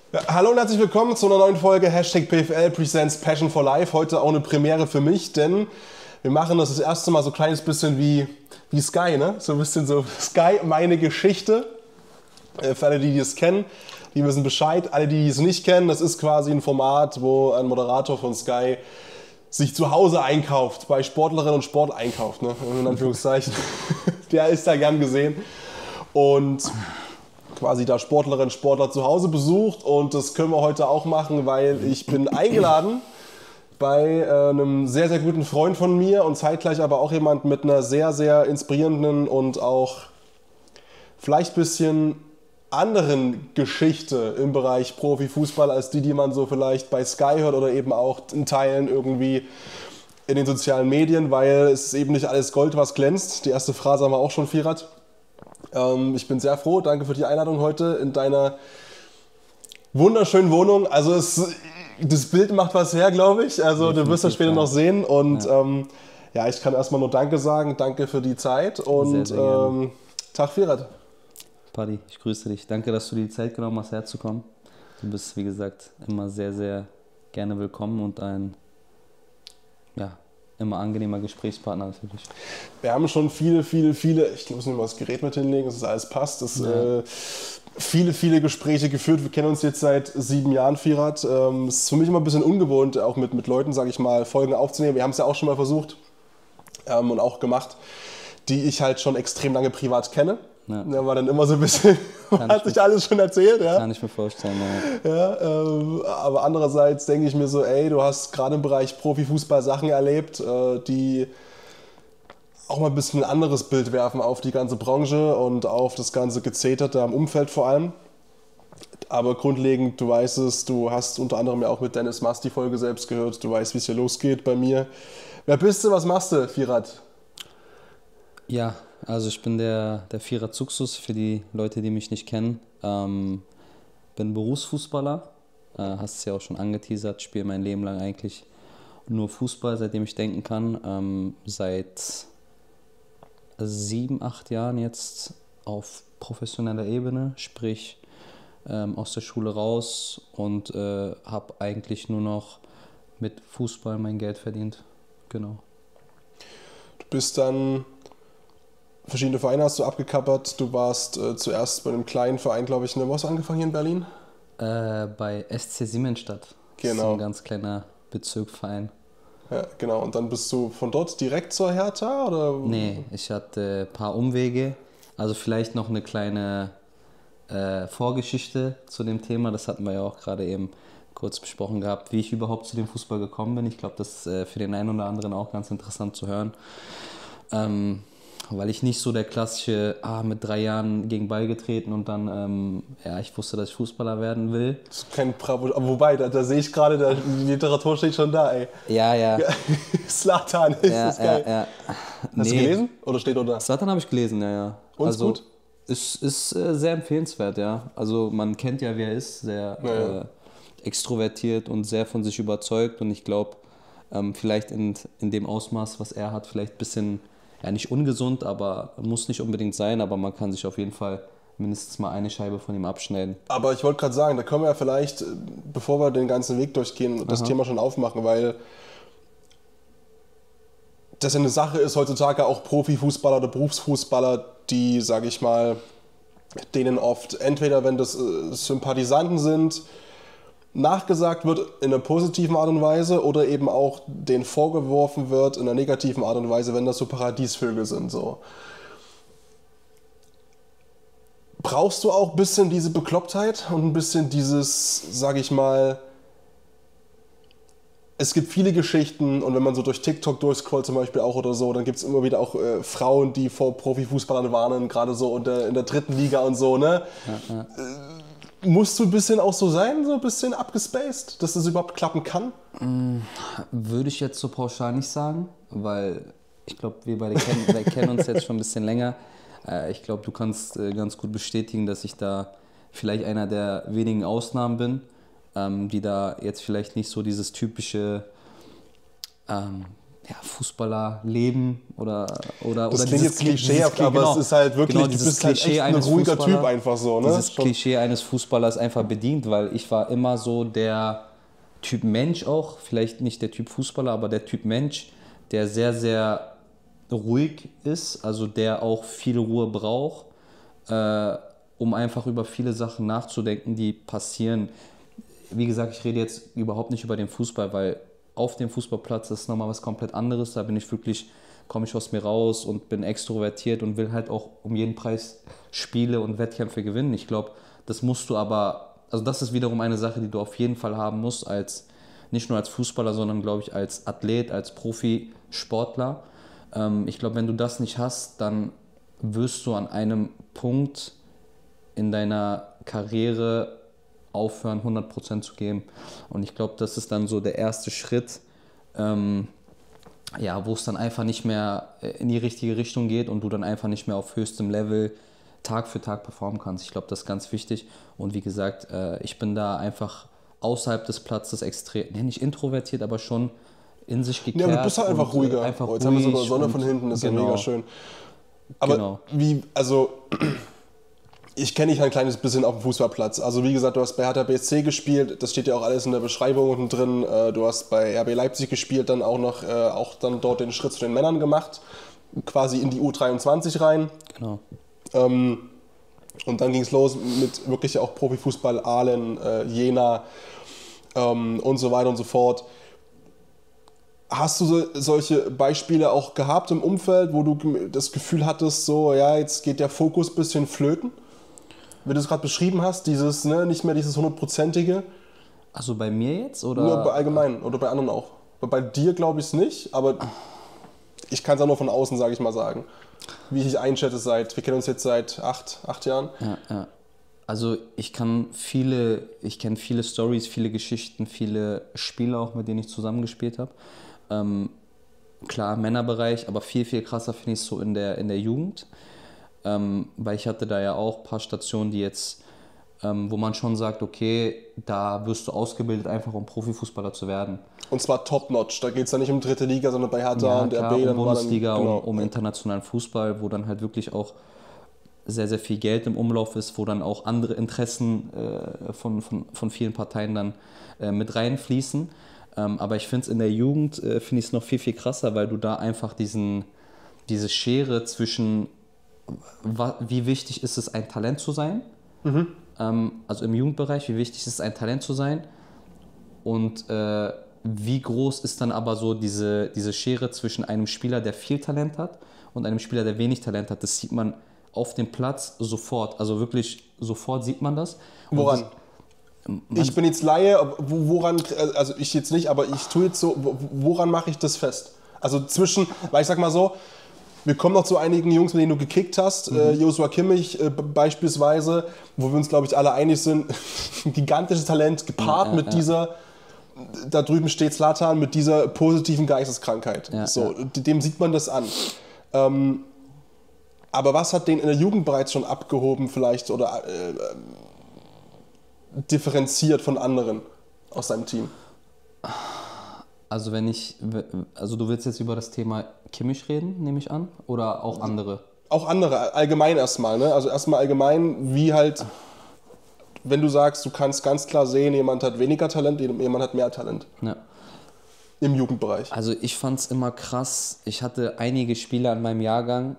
Ja, hallo und herzlich willkommen zu einer neuen Folge #PFL Presents Passion for Life. Heute auch eine Premiere für mich, denn wir machen das erste Mal so ein kleines bisschen wie Sky, ne? So ein bisschen so Sky, meine Geschichte. Für alle, die es kennen, die wissen Bescheid. Alle, die es nicht kennen, das ist quasi ein Format, wo ein Moderator von Sky sich zu Hause einkauft, bei Sportlerinnen und Sport einkauft, ne? In Anführungszeichen. Der ist da gern gesehen. Und quasi da Sportlerinnen und Sportler zu Hause besucht, und das können wir heute auch machen, weil ich bin eingeladen bei einem sehr, sehr guten Freund von mir und zeitgleich aber auch jemand mit einer sehr, sehr inspirierenden und auch vielleicht ein bisschen anderen Geschichte im Bereich Profifußball als die man so vielleicht bei Sky hört oder eben auch in Teilen irgendwie in den sozialen Medien, weil es ist eben nicht alles Gold, was glänzt. Die erste Phrase haben wir auch schon, Firat. Ich bin sehr froh, danke für die Einladung heute in deiner wunderschönen Wohnung. Also das Bild macht was her, glaube ich. Also du wirst das später noch sehen. Und ja, ich kann erstmal nur Danke sagen. Danke für die Zeit und sehr, sehr Tag Firat. Paddy, ich grüße dich. Danke, dass du dir die Zeit genommen hast, herzukommen. Du bist, wie gesagt, immer sehr, sehr gerne willkommen und ein immer angenehmer Gesprächspartner natürlich. Wir haben schon viele, ich muss mir mal das Gerät mit hinlegen, dass das alles passt. Viele Gespräche geführt. Wir kennen uns jetzt seit 7 Jahren, Firat. Es ist für mich immer ein bisschen ungewohnt, auch mit Leuten, sage ich mal, Folgen aufzunehmen. Wir haben es ja auch schon mal versucht und auch gemacht, die ich halt schon extrem lange privat kenne. Ja. Da war dann immer so ein bisschen, man hat sich alles schon erzählt. Ja? Kann ich mir vorstellen, ja. Ja, aber andererseits denke ich mir so, ey, du hast gerade im Bereich Profifußball Sachen erlebt, die auch mal ein bisschen ein anderes Bild werfen auf die ganze Branche und auf das ganze Gezeterte am Umfeld vor allem. Aber grundlegend, du weißt es, du hast unter anderem ja auch mit Dennis Mast die Folge selbst gehört, du weißt, wie es hier losgeht bei mir. Wer bist du, was machst du, Firat? Ja, also ich bin der Firat Suxus, für die Leute, die mich nicht kennen. Bin Berufsfußballer, hast es ja auch schon angeteasert, spiele mein Leben lang eigentlich nur Fußball, seitdem ich denken kann. Seit 7, 8 Jahren jetzt auf professioneller Ebene, sprich aus der Schule raus und habe eigentlich nur noch mit Fußball mein Geld verdient. Genau. Du bist dann, verschiedene Vereine hast du abgekappert. Du warst zuerst bei einem kleinen Verein, glaube ich, wo hast du angefangen hier in Berlin? Bei SC Siemensstadt. Genau. Das ist ein ganz kleiner Bezirksverein. Ja, genau. Und dann bist du von dort direkt zur Hertha? Oder? Nee, ich hatte ein paar Umwege. Also vielleicht noch eine kleine Vorgeschichte zu dem Thema. Das hatten wir ja auch gerade eben kurz besprochen gehabt, wie ich überhaupt zu dem Fußball gekommen bin. Ich glaube, das ist für den einen oder anderen auch ganz interessant zu hören. Weil ich nicht so der klassische, mit 3 Jahren gegen Ball getreten und dann, ich wusste, dass ich Fußballer werden will. Das ist kein Bravo, aber wobei, da sehe ich gerade, die Literatur steht schon da, ey. Ja. Zlatan, ist das geil. Ja. Hast du gelesen? Oder steht unter? Zlatan habe ich gelesen, ja. Und also, gut? Ist sehr empfehlenswert, ja. Also man kennt ja, wer er ist, sehr extrovertiert und sehr von sich überzeugt, und ich glaube, vielleicht in dem Ausmaß, was er hat, vielleicht ein bisschen, nicht ungesund, aber muss nicht unbedingt sein, aber man kann sich auf jeden Fall mindestens mal eine Scheibe von ihm abschneiden. Aber ich wollte gerade sagen, da können wir ja vielleicht, bevor wir den ganzen Weg durchgehen, das Thema schon aufmachen, weil das ja eine Sache ist heutzutage auch Profifußballer oder Berufsfußballer, die, sage ich mal, denen oft entweder, wenn das Sympathisanten sind, nachgesagt wird in einer positiven Art und Weise oder eben auch denen vorgeworfen wird in einer negativen Art und Weise, wenn das so Paradiesvögel sind. So. Brauchst du auch ein bisschen diese Beklopptheit und ein bisschen dieses, sage ich mal, es gibt viele Geschichten, und wenn man so durch TikTok durchscrollt zum Beispiel auch oder so, dann gibt es immer wieder auch Frauen, die vor Profifußballern warnen, gerade so in der 3. Liga und so, ne? Ja. Musst du ein bisschen auch so sein, so ein bisschen abgespaced, dass das überhaupt klappen kann? Würde ich jetzt so pauschal nicht sagen, weil ich glaube, wir beide kennen uns jetzt schon ein bisschen länger. Ich glaube, du kannst ganz gut bestätigen, dass ich da vielleicht einer der wenigen Ausnahmen bin, die da jetzt vielleicht nicht so dieses typische ja, Fußballer leben oder das klingt jetzt klischeehaft, aber genau, es ist halt wirklich, genau, du dieses bist halt Klischee echt ein eines ruhiger Fußballers, Typ einfach so, ne? Dieses Klischee eines Fußballers einfach bedient, weil ich war immer so der Typ Mensch auch, vielleicht nicht der Typ Fußballer, aber der Typ Mensch, der sehr, sehr ruhig ist, also der auch viel Ruhe braucht, um einfach über viele Sachen nachzudenken, die passieren. Wie gesagt, ich rede jetzt überhaupt nicht über den Fußball, weil auf dem Fußballplatz ist nochmal was komplett anderes. Da bin ich wirklich, komme ich aus mir raus und bin extrovertiert und will halt auch um jeden Preis Spiele und Wettkämpfe gewinnen. Ich glaube, das musst du aber, also das ist wiederum eine Sache, die du auf jeden Fall haben musst, als nicht nur als Fußballer, sondern glaube ich als Athlet, als Profisportler. Ich glaube, wenn du das nicht hast, dann wirst du an einem Punkt in deiner Karriere aufhören, 100% zu geben. Und ich glaube, das ist dann so der erste Schritt, ja, wo es dann einfach nicht mehr in die richtige Richtung geht und du dann einfach nicht mehr auf höchstem Level Tag für Tag performen kannst. Ich glaube, das ist ganz wichtig. Und wie gesagt, ich bin da einfach außerhalb des Platzes extrem, nicht introvertiert, aber schon in sich gekehrt. Ja, du bist halt einfach ruhiger. Einfach jetzt haben wir sogar ruhig Sonne von hinten, das ist ja genau, mega schön. Aber genau. ich kenne dich ein kleines bisschen auf dem Fußballplatz. Also wie gesagt, du hast bei Hertha BSC gespielt, das steht ja auch alles in der Beschreibung unten drin. Du hast bei RB Leipzig gespielt, dann auch noch dann dort den Schritt zu den Männern gemacht, quasi in die U23 rein. Genau. Und dann ging es los mit wirklich auch Profifußball, Aalen, Jena und so weiter und so fort. Hast du solche Beispiele auch gehabt im Umfeld, wo du das Gefühl hattest, so ja, jetzt geht der Fokus ein bisschen flöten? Wie du es gerade beschrieben hast, dieses, ne, nicht mehr dieses 100%ige. Also bei mir jetzt? Oder? Nur bei allgemein oder bei anderen auch. Bei dir glaube ich es nicht, aber ich kann es auch nur von außen, sage ich mal, sagen. Wie ich dich einschätze wir kennen uns jetzt seit 8 Jahren. Ja. Also ich kenne viele Stories, viele Geschichten, viele Spiele auch, mit denen ich zusammengespielt habe. Klar, Männerbereich, aber viel, viel krasser finde ich es so in der Jugend. Weil ich hatte da ja auch ein paar Stationen, die jetzt, wo man schon sagt, okay, da wirst du ausgebildet, einfach um Profifußballer zu werden. Und zwar top-notch, da geht es dann nicht um dritte Liga, sondern bei Hertha Ja, und klar, RB. um Bundesliga, genau. um internationalen Fußball, wo dann halt wirklich auch sehr, sehr viel Geld im Umlauf ist, wo dann auch andere Interessen von vielen Parteien dann mit reinfließen. Aber ich finde es in der Jugend, finde ich es noch viel, viel krasser, weil du da einfach diese Schere zwischen, wie wichtig ist es, ein Talent zu sein, also im Jugendbereich, wie wichtig ist es, ein Talent zu sein und wie groß ist dann aber so diese Schere zwischen einem Spieler, der viel Talent hat und einem Spieler, der wenig Talent hat. Das sieht man auf dem Platz sofort, also wirklich sofort sieht man das. Und woran? Ich bin jetzt Laie, woran, also ich jetzt nicht, aber ich tue jetzt so, woran mache ich das fest? Also weil ich sag mal so, wir kommen noch zu einigen Jungs, mit denen du gekickt hast, Joshua Kimmich beispielsweise, wo wir uns, glaube ich, alle einig sind, ein gigantisches Talent gepaart mit dieser, da drüben steht Zlatan, mit dieser positiven Geisteskrankheit. Dem sieht man das an. Aber was hat den in der Jugend bereits schon abgehoben vielleicht oder differenziert von anderen aus seinem Team? Also du willst jetzt über das Thema Kimmich reden, nehme ich an, oder auch andere? Auch andere, allgemein erstmal, ne? Also erstmal allgemein, wie halt, wenn du sagst, du kannst ganz klar sehen, jemand hat weniger Talent, jemand hat mehr Talent. Ja. Im Jugendbereich. Also ich fand es immer krass, ich hatte einige Spieler in meinem Jahrgang,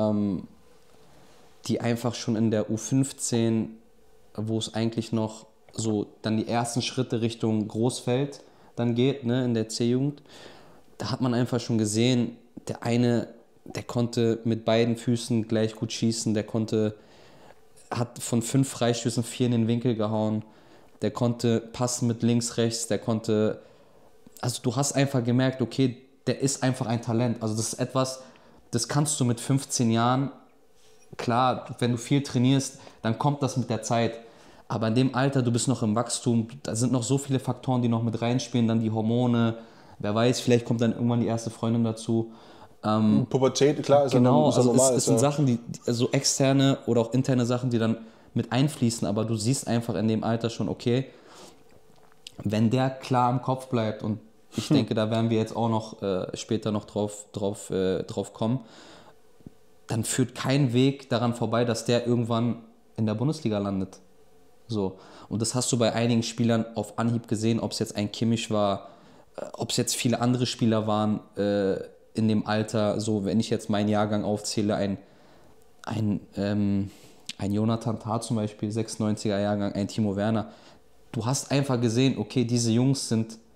die einfach schon in der U15, wo es eigentlich noch so dann die ersten Schritte Richtung Großfeld dann geht, ne, in der C-Jugend, da hat man einfach schon gesehen, der eine, der konnte mit beiden Füßen gleich gut schießen, hat von 5 Freistößen 4 in den Winkel gehauen, der konnte passen mit links, rechts, also du hast einfach gemerkt, okay, der ist einfach ein Talent, also das ist etwas, das kannst du mit 15 Jahren, klar, wenn du viel trainierst, dann kommt das mit der Zeit. Aber in dem Alter, du bist noch im Wachstum, da sind noch so viele Faktoren, die noch mit reinspielen, dann die Hormone, wer weiß, vielleicht kommt dann irgendwann die erste Freundin dazu. Pubertät, klar, ist genau, ja normal. Es sind Sachen, also externe oder auch interne Sachen, die dann mit einfließen, aber du siehst einfach in dem Alter schon, okay, wenn der klar im Kopf bleibt und Ich denke, da werden wir jetzt auch noch später noch drauf kommen. Dann führt kein Weg daran vorbei, dass der irgendwann in der Bundesliga landet. So. Und das hast du bei einigen Spielern auf Anhieb gesehen, ob es jetzt ein Kimmich war, ob es jetzt viele andere Spieler waren in dem Alter. So, wenn ich jetzt meinen Jahrgang aufzähle, ein Jonathan Tah zum Beispiel, 96er Jahrgang, ein Timo Werner. Du hast einfach gesehen, okay, diese Jungs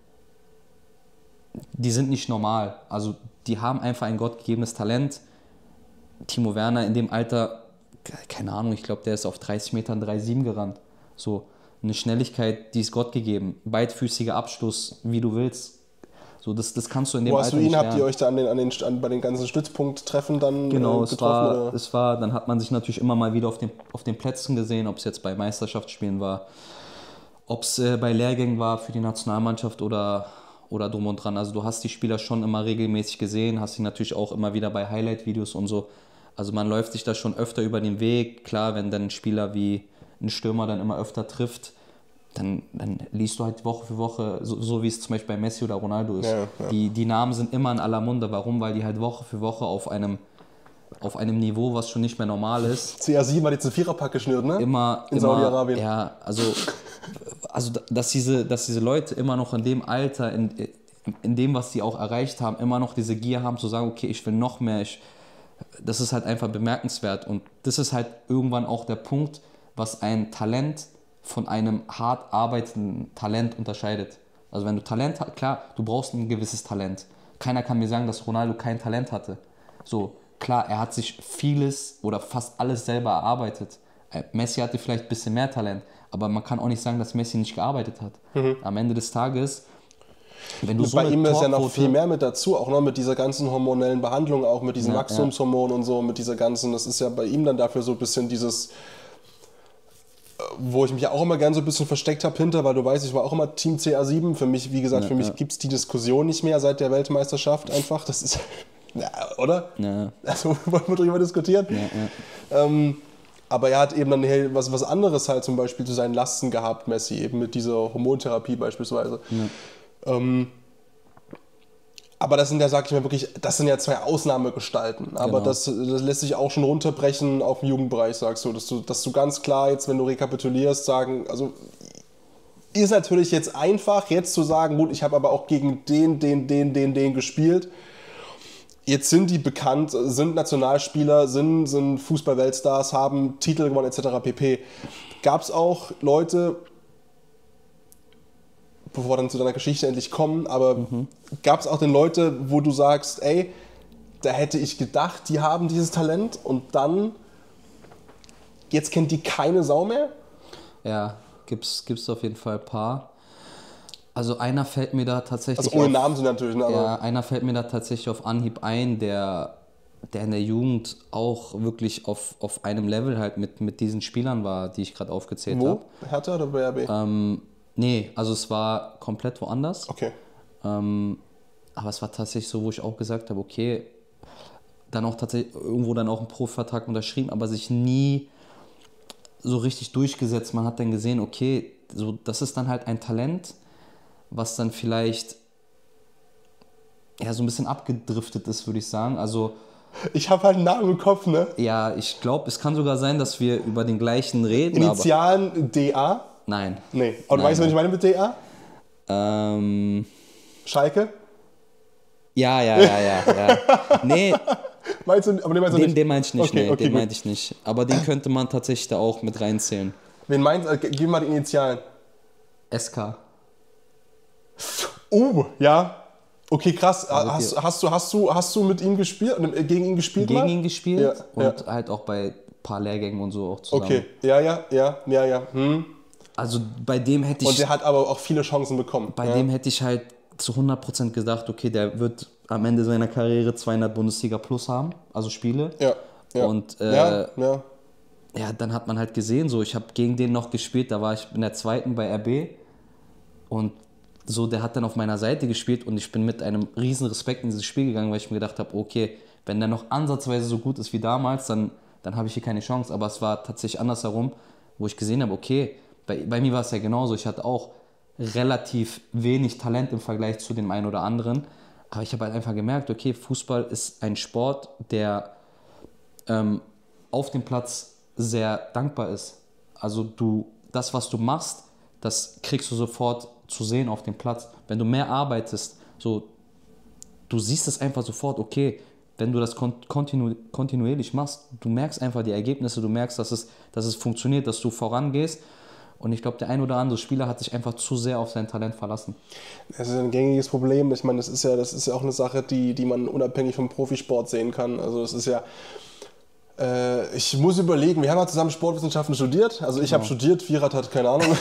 die sind nicht normal. Also die haben einfach ein gottgegebenes Talent. Timo Werner in dem Alter, keine Ahnung, ich glaube, der ist auf 30 Metern 3,7 gerannt. So eine Schnelligkeit, die ist Gott gegeben. Beidfüßiger Abschluss, wie du willst. So, das kannst du in dem Alter nicht lernen. Habt ihr euch da bei den ganzen Stützpunkttreffen dann getroffen? Genau, dann hat man sich natürlich immer mal wieder auf den Plätzen gesehen, ob es jetzt bei Meisterschaftsspielen war, ob es bei Lehrgängen war für die Nationalmannschaft oder drum und dran. Also du hast die Spieler schon immer regelmäßig gesehen, hast sie natürlich auch immer wieder bei Highlight-Videos und so. Also man läuft sich da schon öfter über den Weg. Klar, wenn dann ein Spieler wie ein Stürmer dann immer öfter trifft, dann liest du halt Woche für Woche, so wie es zum Beispiel bei Messi oder Ronaldo ist. Ja. Die Namen sind immer in aller Munde. Warum? Weil die halt Woche für Woche auf einem Niveau, was schon nicht mehr normal ist. CR7 hat jetzt einen Viererpack geschnürt, ne? In Saudi-Arabien. Ja, also dass diese Leute immer noch in dem Alter, in dem, was sie auch erreicht haben, immer noch diese Gier haben zu sagen, okay, ich will noch mehr. Das ist halt einfach bemerkenswert. Und das ist halt irgendwann auch der Punkt, was ein Talent von einem hart arbeitenden Talent unterscheidet. Also wenn du Talent hast, klar, du brauchst ein gewisses Talent. Keiner kann mir sagen, dass Ronaldo kein Talent hatte. So, klar, er hat sich vieles oder fast alles selber erarbeitet. Messi hatte vielleicht ein bisschen mehr Talent, aber man kann auch nicht sagen, dass Messi nicht gearbeitet hat. Am Ende des Tages, wenn du so bei ihm ist ja noch viel mehr mit dazu, auch noch mit dieser ganzen hormonellen Behandlung, auch mit diesen Wachstumshormonen und so, mit dieser ganzen, das ist ja bei ihm dann dafür so ein bisschen dieses, wo ich mich auch immer gern so ein bisschen versteckt habe hinter, weil du weißt, ich war auch immer Team CR7. Für mich, wie gesagt, gibt es die Diskussion nicht mehr seit der Weltmeisterschaft einfach. Das ist, oder? Ja. Also wollen wir darüber diskutieren? Ja. Aber er hat eben dann was anderes halt zum Beispiel zu seinen Lasten gehabt, Messi, eben mit dieser Hormontherapie beispielsweise. Ja. Aber das sind ja, sag ich mal wirklich, das sind ja zwei Ausnahmegestalten. Aber genau. Das lässt sich auch schon runterbrechen auf den Jugendbereich, sagst du. Dass du ganz klar jetzt, wenn du rekapitulierst, sagen, also ist natürlich jetzt einfach, jetzt zu sagen, gut, ich habe aber auch gegen den gespielt. Jetzt sind die bekannt, sind Nationalspieler, sind Fußball-Weltstars, haben Titel gewonnen etc. pp. Gab es auch Leute, bevor wir dann zu deiner Geschichte endlich kommen, aber gab es auch denn Leute, wo du sagst, ey, da hätte ich gedacht, die haben dieses Talent und dann, jetzt kennt die keine Sau mehr? Ja, gibt's auf jeden Fall ein paar. Also einer fällt mir da tatsächlich also ohne Namen sind natürlich, ne? Ja, einer fällt mir da tatsächlich auf Anhieb ein, der in der Jugend auch wirklich auf einem Level halt mit diesen Spielern war, die ich gerade aufgezählt habe. Wo? Hertha oder bei RB? Nee, also es war komplett woanders. Okay. Aber es war tatsächlich so, wo ich auch gesagt habe, okay, dann auch tatsächlich irgendwo dann auch einen Profivertrag unterschrieben, aber sich nie so richtig durchgesetzt. Man hat dann gesehen, okay, so, das ist dann halt ein Talent, was dann vielleicht ja so ein bisschen abgedriftet ist, würde ich sagen. Also ich habe halt einen Namen im Kopf, ne? Ja, ich glaube, es kann sogar sein, dass wir über den gleichen reden. Initialen aber DA? Nein. Nee. Aber du weißt, was ich meine mit DA? Schalke? Ja. Nee. Meinst du, aber den meinst du nicht? Den meinte ich nicht, okay, den meinte ich nicht. Aber den könnte man tatsächlich da auch mit reinzählen. Wen meinst du? Gib mal die Initialen. SK. Oh, ja. Okay, krass. Hast du mit ihm gespielt, gegen ihn gespielt? Gegen ihn gespielt und halt auch bei ein paar Lehrgängen und so auch zusammen. Okay, ja. Also bei dem hätte ich... Und der hat aber auch viele Chancen bekommen. Bei dem hätte ich halt zu 100% gedacht, okay, der wird am Ende seiner Karriere 200 Bundesliga plus haben, also Spiele. Ja. Und ja, dann hat man halt gesehen, so ich habe gegen den noch gespielt, da war ich in der zweiten bei RB und so, der hat dann auf meiner Seite gespielt und ich bin mit einem riesen Respekt in dieses Spiel gegangen, weil ich mir gedacht habe, okay, wenn der noch ansatzweise so gut ist wie damals, dann habe ich hier keine Chance. Aber es war tatsächlich andersherum, wo ich gesehen habe, okay, bei mir war es ja genauso. Ich hatte auch relativ wenig Talent im Vergleich zu dem einen oder anderen. Aber ich habe halt einfach gemerkt, okay, Fußball ist ein Sport, der auf dem Platz sehr dankbar ist. Also das, was du machst, das kriegst du sofort zu sehen auf dem Platz. Wenn du mehr arbeitest, so, du siehst es einfach sofort, okay, wenn du das kontinuierlich machst, du merkst einfach die Ergebnisse, du merkst, dass es funktioniert, dass du vorangehst. Und ich glaube, der ein oder andere Spieler hat sich einfach zu sehr auf sein Talent verlassen. Das ist ein gängiges Problem. Ich meine, das ist ja auch eine Sache, die man unabhängig vom Profisport sehen kann. Also es ist ja, ich muss überlegen, wir haben ja zusammen Sportwissenschaften studiert. Also ich habe studiert, Firat hat keine Ahnung.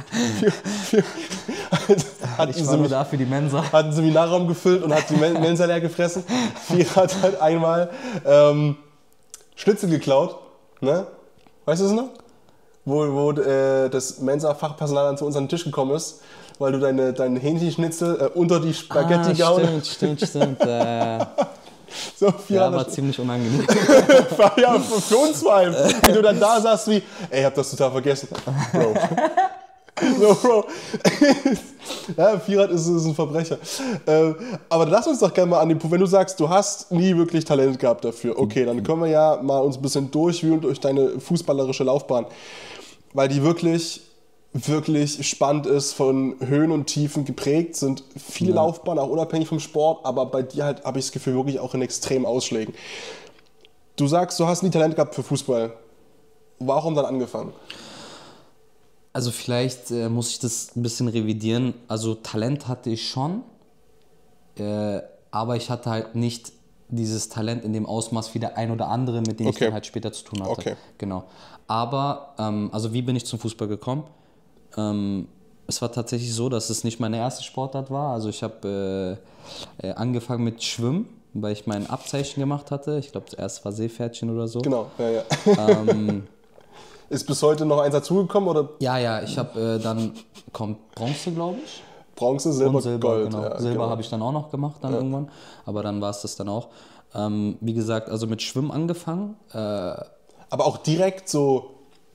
Ich war nur da für die Mensa. Hat einen Seminarraum gefüllt und hat die Mensa leer gefressen. Firat hat einmal Schnitzel geklaut. Ne? Weißt du es noch? Wo das Mensa-Fachpersonal dann zu uns an den Tisch gekommen ist, weil du deinen Hähnchenschnitzel unter die Spaghetti gehauen hast. Stimmt. So, ja, war ziemlich unangenehm. Ja, für uns vor allem. Wie du dann da saßt wie, ey, ich hab das total vergessen. Bro. So, Bro. Ja, Firat ist ein Verbrecher. Aber lass uns doch gerne mal an den Punkt, wenn du sagst, du hast nie wirklich Talent gehabt dafür. Okay, dann können wir ja mal uns ein bisschen durchwühlen durch deine fußballerische Laufbahn. Weil die wirklich, wirklich spannend ist, von Höhen und Tiefen geprägt, sind viele Laufbahnen, auch unabhängig vom Sport, aber bei dir halt habe ich das Gefühl, wirklich auch in extremen Ausschlägen. Du sagst, du hast nie Talent gehabt für Fußball. Warum dann angefangen? Also vielleicht muss ich das ein bisschen revidieren. Also Talent hatte ich schon, aber ich hatte halt nicht dieses Talent in dem Ausmaß wie der ein oder andere, mit dem ich dann halt später zu tun hatte. Okay. Genau. Aber, also wie bin ich zum Fußball gekommen? Es war tatsächlich so, dass es nicht meine erste Sportart war. Also ich habe angefangen mit Schwimmen, weil ich mein Abzeichen gemacht hatte. Ich glaube, zuerst war Seepferdchen oder so. Genau, ja. Ist bis heute noch eins dazugekommen? Oder? Ja, ich habe dann kommt Bronze, glaube ich. Bronze, Silber, Gold. Genau. Ja, Silber habe ich dann auch noch gemacht dann irgendwann, aber dann war es das dann auch. Wie gesagt, also mit Schwimmen angefangen. Aber auch direkt so,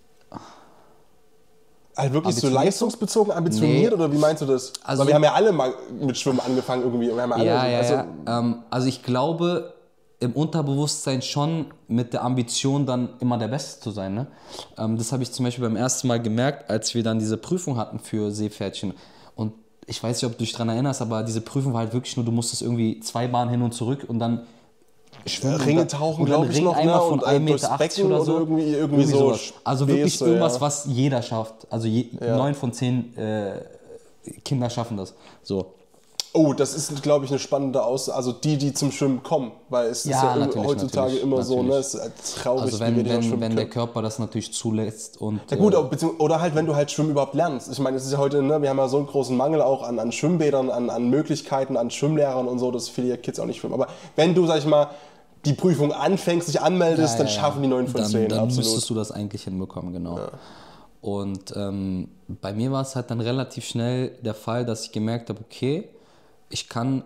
halt wirklich so leistungsbezogen ambitioniert, oder wie meinst du das? Also, weil wir haben ja alle mal mit Schwimmen angefangen irgendwie. Wir haben alle also ich glaube, im Unterbewusstsein schon mit der Ambition, dann immer der Beste zu sein. Ne? Das habe ich zum Beispiel beim ersten Mal gemerkt, als wir dann diese Prüfung hatten für Seepferdchen. Und ich weiß nicht, ob du dich daran erinnerst, aber diese Prüfung war halt wirklich nur, du musstest irgendwie 2 Bahnen hin und zurück und dann schwimmen. Ringe tauchen, glaube ich, noch. Einmal von 1,80 Meter oder so. Oder irgendwie so. Also wirklich irgendwas, was jeder schafft. Also 9 von 10 Kinder schaffen das. So. Oh, das ist, glaube ich, eine spannende Aussage. Also die zum Schwimmen kommen, weil es ist ja heutzutage immer so, ne? Es ist halt traurig, also wenn der Körper das natürlich zulässt. Und, ja gut, oder halt, wenn du halt Schwimmen überhaupt lernst. Ich meine, es ist ja heute, ne, wir haben ja so einen großen Mangel auch an Schwimmbädern, an Möglichkeiten, an Schwimmlehrern und so, dass viele Kids auch nicht schwimmen. Aber wenn du, sag ich mal, die Prüfung anfängst, dich anmeldest, dann schaffen die 9 von 10. Dann absolut. müsstest du das eigentlich hinbekommen, genau. Ja. Und bei mir war es halt dann relativ schnell der Fall, dass ich gemerkt habe, okay, ich kann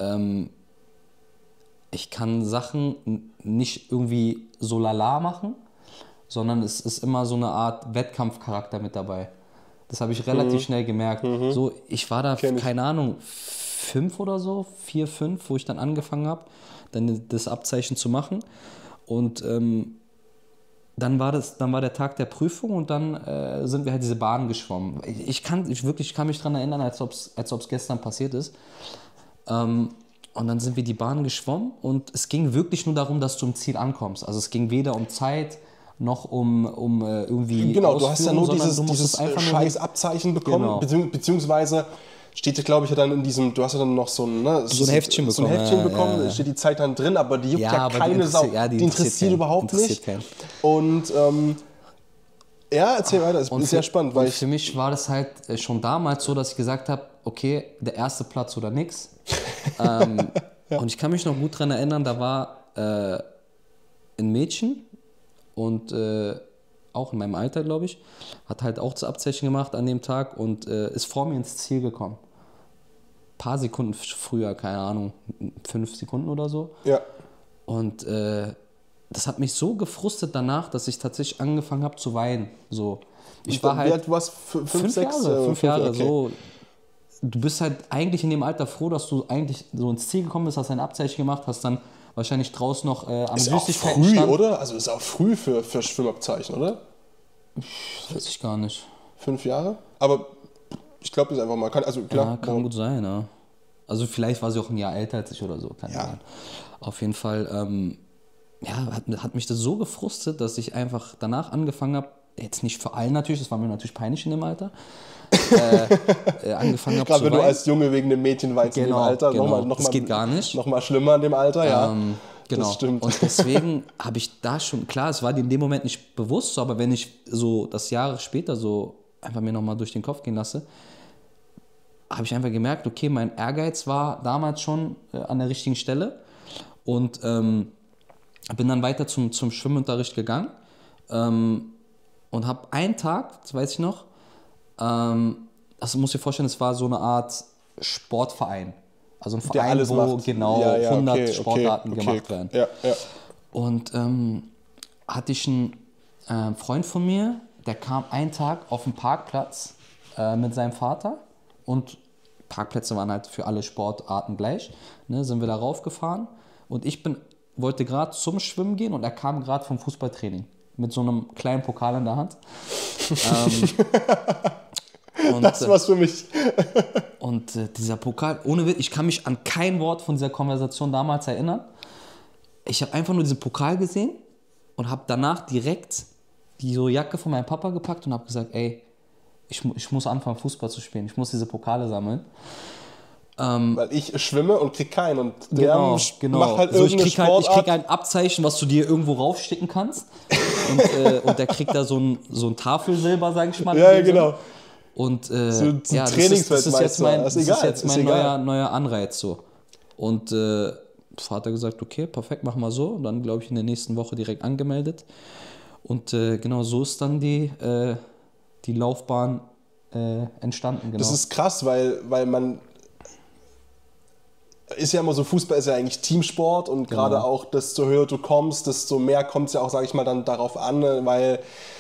Sachen nicht irgendwie so lala machen, sondern es ist immer so eine Art Wettkampfcharakter mit dabei. Das habe ich relativ schnell gemerkt. So, ich war da, keine Ahnung, 5 oder so, 4, 5, wo ich dann angefangen habe, dann das Abzeichen zu machen. Und dann war der Tag der Prüfung und dann sind wir halt diese Bahn geschwommen. Ich kann mich daran erinnern, als ob es gestern passiert ist. Und dann sind wir die Bahn geschwommen und es ging wirklich nur darum, dass du im Ziel ankommst. Also es ging weder um Zeit noch um irgendwie Genau, du hast ja nur dieses scheiß Abzeichen bekommen, genau. Beziehungsweise steht ja, glaube ich, dann in diesem, du hast ja dann noch so ein Heftchen bekommen. Da steht die Zeit dann drin, aber die juckt ja keine Sau. Die interessiert überhaupt nicht. Und erzähl weiter, es ist sehr spannend. Weil für mich war das halt schon damals so, dass ich gesagt habe, okay, der erste Platz oder nix. Und ich kann mich noch gut daran erinnern, da war ein Mädchen und auch in meinem Alter, glaube ich, hat halt auch das Abzeichen gemacht an dem Tag und ist vor mir ins Ziel gekommen. Ein paar Sekunden früher, keine Ahnung, 5 Sekunden oder so. Ja. Und das hat mich so gefrustet danach, dass ich tatsächlich angefangen habe zu weinen. So. Ich war halt. Du warst 5 Jahre, 5 Jahre, okay. so. du bist halt eigentlich in dem Alter froh, dass du eigentlich so ins Ziel gekommen bist, hast ein Abzeichen gemacht, hast dann wahrscheinlich draußen noch am Süßigkeiten früh, oder? Also ist auch früh für Schwimmabzeichen, oder? Weiß ich gar nicht. 5 Jahre? Aber ich glaube, das ist einfach mal. Kann gut sein, ja. Also vielleicht war sie auch ein Jahr älter als ich oder so. Keine Ahnung. Auf jeden Fall, hat mich das so gefrustet, dass ich einfach danach angefangen habe, jetzt nicht für allen natürlich, das war mir natürlich peinlich in dem Alter, angefangen habe gerade wenn du als Junge wegen dem Mädchen weinst in dem Alter, das geht gar nicht. Noch mal schlimmer in dem Alter, ja. Genau. Das stimmt. Und deswegen habe ich da schon, klar, es war dir in dem Moment nicht bewusst, aber wenn ich so das Jahre später so einfach mir nochmal durch den Kopf gehen lasse, habe ich einfach gemerkt, okay, mein Ehrgeiz war damals schon an der richtigen Stelle und bin dann weiter zum Schwimmunterricht gegangen und habe einen Tag, das weiß ich noch, also muss dir vorstellen, es war so eine Art Sportverein. Also ein Verein, wo macht. Genau 100 Sportarten gemacht werden. Ja. Und hatte ich einen Freund von mir, der kam einen Tag auf den Parkplatz mit seinem Vater und Parkplätze waren halt für alle Sportarten gleich. Ne, sind wir da raufgefahren und ich wollte gerade zum Schwimmen gehen und er kam gerade vom Fußballtraining mit so einem kleinen Pokal in der Hand. Und, das war's für mich. Und dieser Pokal, ohne Witz, ich kann mich an kein Wort von dieser Konversation damals erinnern. Ich habe einfach nur diesen Pokal gesehen und habe danach direkt die Jacke von meinem Papa gepackt und habe gesagt, ey, ich muss anfangen Fußball zu spielen, ich muss diese Pokale sammeln. Weil ich schwimme und krieg keinen und genau. macht halt so, ich krieg ein Abzeichen, was du dir irgendwo raufsticken kannst und der kriegt da so ein Tafelsilber, sag ich mal. Ja, genau. Und das ist jetzt mein neuer Anreiz so. Und Vater gesagt, okay, perfekt, mach mal so. Und dann, glaube ich, in der nächsten Woche direkt angemeldet. Und genau so ist dann die Laufbahn entstanden. Genau. Das ist krass, weil man ist ja immer so, Fußball ist ja eigentlich Teamsport und gerade auch, desto höher du kommst, desto mehr kommt es ja auch, sage ich mal, dann darauf an, weil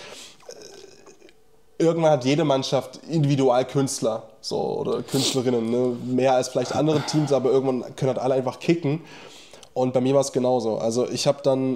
irgendwann hat jede Mannschaft Individualkünstler so, oder Künstlerinnen, ne? Mehr als vielleicht andere Teams, aber irgendwann können halt alle einfach kicken. Und bei mir war es genauso. Also ich war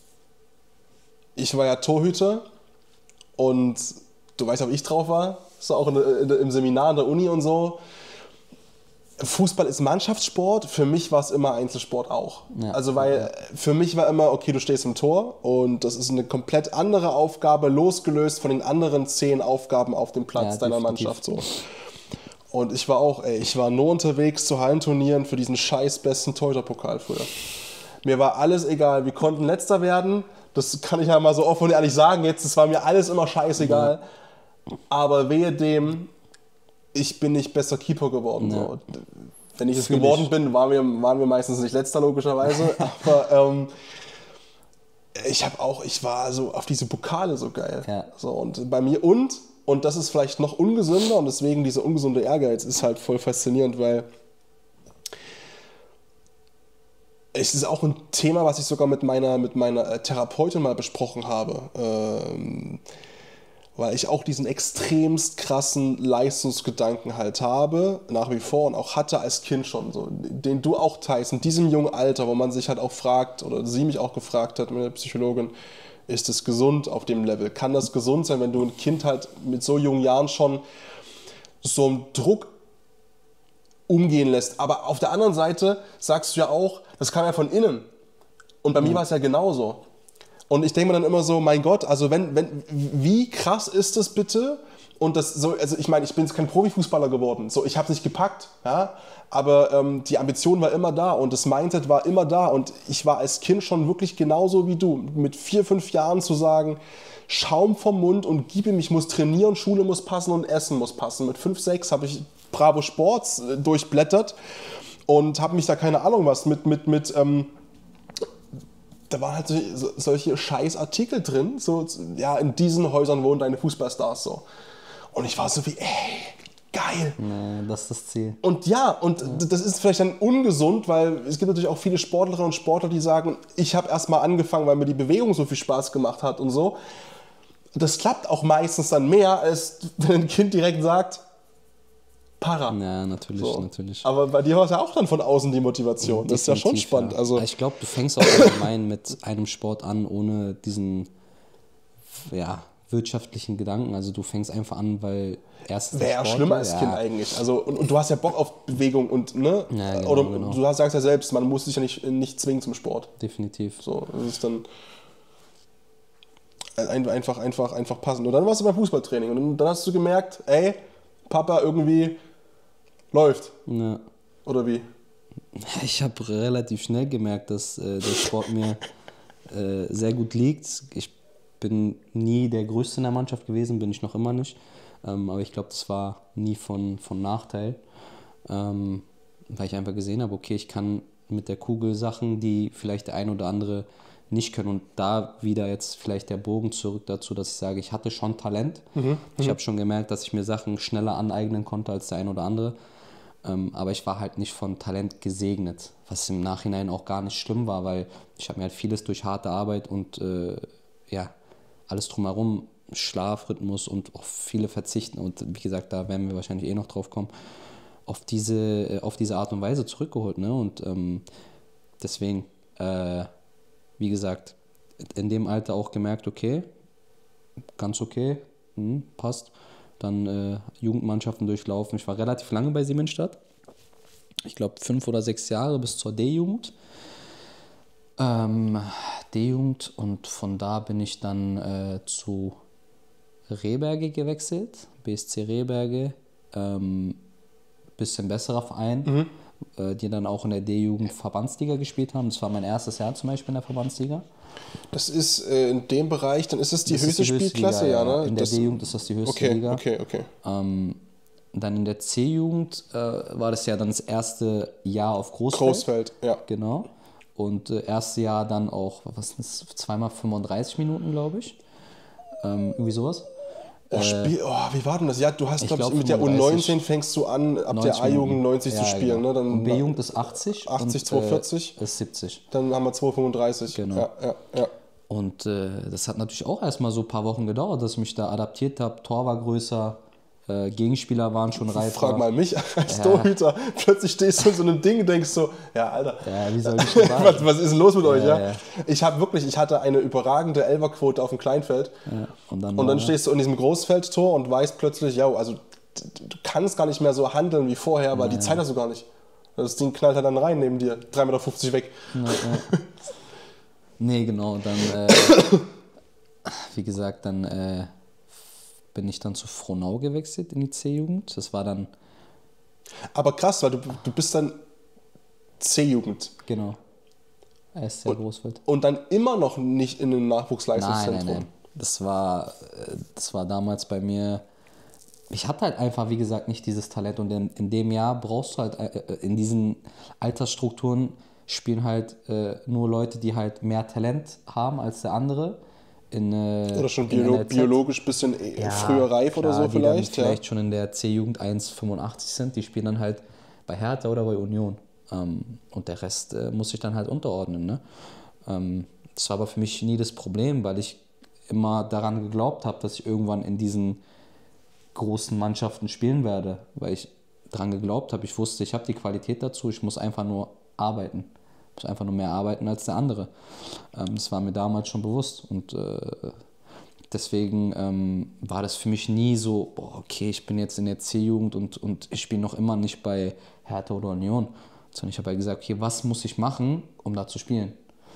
ja Torhüter und du weißt, ob ich drauf war, so auch im Seminar, in der Uni und so. Fußball ist Mannschaftssport, für mich war es immer Einzelsport auch. Ja, also weil für mich war immer, okay, du stehst im Tor und das ist eine komplett andere Aufgabe, losgelöst von den anderen 10 Aufgaben auf dem Platz deiner Mannschaft. So. Und ich war nur unterwegs zu Hallenturnieren für diesen scheiß besten Torhüterpokal früher. Mir war alles egal, wir konnten Letzter werden, das kann ich ja mal so offen und ehrlich sagen jetzt, das war mir alles immer scheißegal, aber wehe dem, ich bin nicht besser Keeper geworden. Ja. So. Wenn ich es geworden bin, waren wir meistens nicht Letzter, logischerweise. Aber ich war so auf diese Pokale so geil. Ja. So, und bei mir und das ist vielleicht noch ungesünder und deswegen dieser ungesunde Ehrgeiz ist halt voll faszinierend, weil es ist auch ein Thema, was ich sogar mit meiner Therapeutin mal besprochen habe. Weil ich auch diesen extremst krassen Leistungsgedanken halt habe, nach wie vor und auch hatte als Kind schon, so, den du auch teilst, in diesem jungen Alter, wo man sich halt auch fragt, oder sie mich auch gefragt hat, meine Psychologin, ist es gesund auf dem Level? Kann das gesund sein, wenn du ein Kind halt mit so jungen Jahren schon so einen Druck umgehen lässt? Aber auf der anderen Seite sagst du ja auch, das kam ja von innen. Und bei mir war es ja genauso. Und ich denke mir dann immer so, mein Gott, also wie krass ist das bitte? Und das so, also ich meine, ich bin jetzt kein Profifußballer geworden, so, ich habe es nicht gepackt, ja, aber die Ambition war immer da und das Mindset war immer da und ich war als Kind schon wirklich genauso wie du, mit 4, 5 Jahren zu sagen, Schaum vom Mund und gib ihm, ich muss trainieren, Schule muss passen und Essen muss passen. Mit 5, 6 habe ich Bravo Sports durchblättert und habe mich da keine Ahnung was da waren halt solche scheiß Artikel drin, so, ja, in diesen Häusern wohnen deine Fußballstars, so. Und ich war so wie, geil. Nee, das ist das Ziel. Und das ist vielleicht dann ungesund, weil es gibt natürlich auch viele Sportlerinnen und Sportler, die sagen, ich habe erst mal angefangen, weil mir die Bewegung so viel Spaß gemacht hat und so. Das klappt auch meistens dann mehr, als wenn ein Kind direkt sagt, Para. Ja, natürlich, So. natürlich. Aber bei dir war es ja auch dann von außen die Motivation. Das ist ja schon Definitiv, spannend. ja. Also, Ich glaube, du fängst auch allgemein mit einem Sport an, ohne diesen wirtschaftlichen Gedanken. Also du fängst einfach an, weil erstens wäre ja Sport, schlimmer als Kind eigentlich. Also, und du hast ja Bock auf Bewegung und, ne? Ja, genau, Oder genau. du sagst ja selbst, man muss sich ja nicht zwingen zum Sport. Definitiv. So, das ist dann einfach passend. Und dann warst du beim Fußballtraining und dann hast du gemerkt, ey, Papa irgendwie läuft. Ja. Oder wie? Ich habe relativ schnell gemerkt, dass der Sport mir sehr gut liegt. Ich bin nie der Größte in der Mannschaft gewesen, bin ich noch immer nicht. Aber ich glaube, das war nie von Nachteil, weil ich einfach gesehen habe, okay, ich kann mit der Kugel Sachen, die vielleicht der ein oder andere nicht können. Und da wieder jetzt vielleicht der Bogen zurück dazu, dass ich sage, ich hatte schon Talent. Ich habe schon gemerkt, dass ich mir Sachen schneller aneignen konnte als der ein oder andere. Aber ich war halt nicht von Talent gesegnet, was im Nachhinein auch gar nicht schlimm war, weil ich habe mir halt vieles durch harte Arbeit und alles drumherum, Schlafrhythmus und auch viele verzichten und wie gesagt, da werden wir wahrscheinlich noch drauf kommen, auf diese Art und Weise zurückgeholt. Ne? Und deswegen, wie gesagt, in dem Alter auch gemerkt, okay, ganz okay, passt. Dann Jugendmannschaften durchlaufen. Ich war relativ lange bei Siemensstadt. Ich glaube 5 oder 6 Jahre bis zur D-Jugend. D-Jugend und von da bin ich dann zu Rehberge gewechselt. BSC Rehberge. Bisschen besserer Verein, die dann auch in der D-Jugend Verbandsliga gespielt haben. Das war mein erstes Jahr zum Beispiel in der Verbandsliga. Das ist in dem Bereich, dann ist es die höchste Spielklasse, Liga, ja, ne? In der D-Jugend ist das die höchste Liga. Okay. Dann in der C-Jugend war das ja dann das erste Jahr auf Großfeld, ja. Genau. Und erste Jahr dann auch, was ist das, zweimal 35 Minuten, glaube ich. Irgendwie sowas. Wie war denn das? Ja, du hast, glaube ich, mit der 35, U19 fängst du an, ab der A-Jugend 90 zu spielen. Genau. Ne? Dann und B-Jugend ist 80. 80, und, 240. Ist 70. Dann haben wir 235. Genau. Ja. Und das hat natürlich auch erstmal so ein paar Wochen gedauert, dass ich mich da adaptiert habe. Tor war größer, Gegenspieler waren schon reifer. Frag mal mich als Torhüter. Plötzlich stehst du in so einem Ding und denkst so, ja, Alter, Ja, wie soll ich denn sagen? was ist denn los mit euch? Ja. Ich hatte eine überragende Elferquote auf dem Kleinfeld. Ja, und dann stehst du in diesem Großfeldtor und weißt plötzlich, ja, also du kannst gar nicht mehr so handeln wie vorher, weil die Zeit hast du gar nicht. Das Ding knallt halt dann rein neben dir, 3,50 Meter weg. Ja. Nee, genau. Und dann, wie gesagt, dann bin ich dann zu Frohnau gewechselt in die C-Jugend. Das war dann... Aber krass, weil du bist dann C-Jugend. Genau. SC Großfeld. Und dann immer noch nicht in einem Nachwuchsleistungszentrum. Nein. Das war damals bei mir... Ich hatte halt einfach, wie gesagt, nicht dieses Talent. Und in dem Jahr brauchst du halt, in diesen Altersstrukturen spielen halt nur Leute, die halt mehr Talent haben als der andere. Oder schon in NLZ. biologisch ein bisschen früher reif oder so die vielleicht. Dann vielleicht schon in der C-Jugend 1,85 sind. Die spielen dann halt bei Hertha oder bei Union. Und der Rest muss sich dann halt unterordnen. Ne? Das war aber für mich nie das Problem, weil ich immer daran geglaubt habe, dass ich irgendwann in diesen großen Mannschaften spielen werde. Weil ich daran geglaubt habe. Ich wusste, ich habe die Qualität dazu. Ich muss einfach nur arbeiten. Ich muss einfach nur mehr arbeiten als der andere. Das war mir damals schon bewusst. Und deswegen war das für mich nie so, okay, ich bin jetzt in der C-Jugend und ich spiele noch immer nicht bei Hertha oder Union. Sondern ich habe halt gesagt, okay, was muss ich machen, um da zu spielen?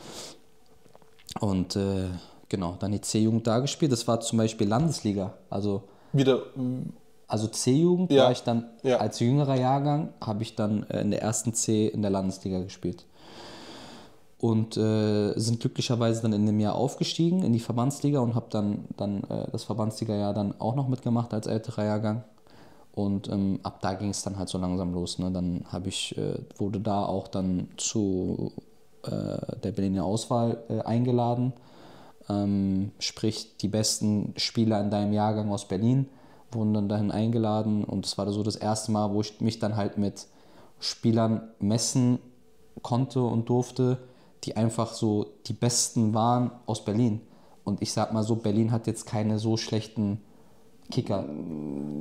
Und genau, dann die C-Jugend da gespielt. Das war zum Beispiel Landesliga. Also C-Jugend war ich dann als jüngerer Jahrgang, habe ich dann in der ersten C in der Landesliga gespielt. Und sind glücklicherweise dann in dem Jahr aufgestiegen in die Verbandsliga und habe dann das Verbandsliga-Jahr dann auch noch mitgemacht als älterer Jahrgang. Und ab da ging es dann halt so langsam los. Ne? Dann wurde da auch dann zu der Berliner Auswahl eingeladen. Sprich, die besten Spieler in deinem Jahrgang aus Berlin wurden dann dahin eingeladen. Und das war so das erste Mal, wo ich mich dann halt mit Spielern messen konnte und durfte, die einfach so die Besten waren aus Berlin. Und ich sag mal so, Berlin hat jetzt keine so schlechten Kicker.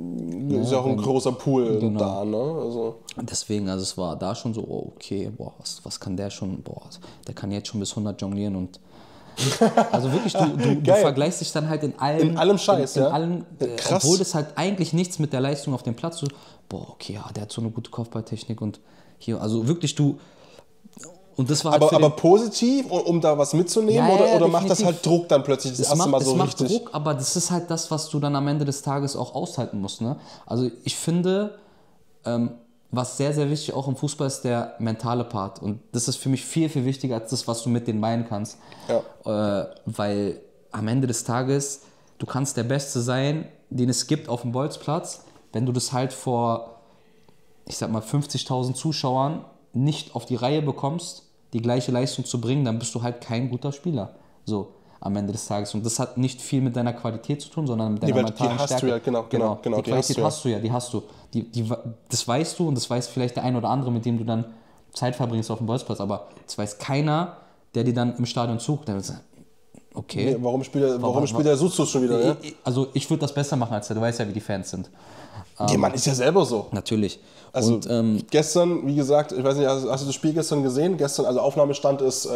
ist ja auch ein großer Pool da, ne? Also. Deswegen, also es war da schon so, oh, okay, boah, was kann der schon, boah, der kann jetzt schon bis 100 jonglieren und also wirklich, du vergleichst dich dann halt in allem Scheiß, in allem, obwohl das halt eigentlich nichts mit der Leistung auf dem Platz so, boah, okay, ja, der hat so eine gute Kopfballtechnik und hier, also wirklich und das war halt aber positiv, um da was mitzunehmen, oder macht das halt Druck dann plötzlich das erste Mal so richtig? Es macht Druck, aber das ist halt das, was du dann am Ende des Tages auch aushalten musst, ne? Also ich finde, was sehr, sehr wichtig auch im Fußball ist der mentale Part. Und das ist für mich viel, viel wichtiger als das, was du mit den Beinen kannst. Ja. Weil am Ende des Tages, du kannst der Beste sein, den es gibt auf dem Bolzplatz, wenn du das halt vor, ich sag mal, 50.000 Zuschauern nicht auf die Reihe bekommst, die gleiche Leistung zu bringen, dann bist du halt kein guter Spieler. So. Am Ende des Tages. Und das hat nicht viel mit deiner Qualität zu tun, sondern mit deiner mentalen Stärke. Die hast du ja, genau. Die Qualität hast du. Das weißt du und das weiß vielleicht der ein oder andere, mit dem du dann Zeit verbringst auf dem Bolzplatz, aber das weiß keiner, der dir dann im Stadion zuguckt. Der wird sagen, okay. Nee, warum spielt der Sustus schon wieder? Ne? Also ich würde das besser machen als der, du weißt ja, wie die Fans sind. Ja, man ist ja selber so. Natürlich. Also gestern, wie gesagt, ich weiß nicht, hast du das Spiel gestern gesehen? Gestern, also Aufnahmestand ist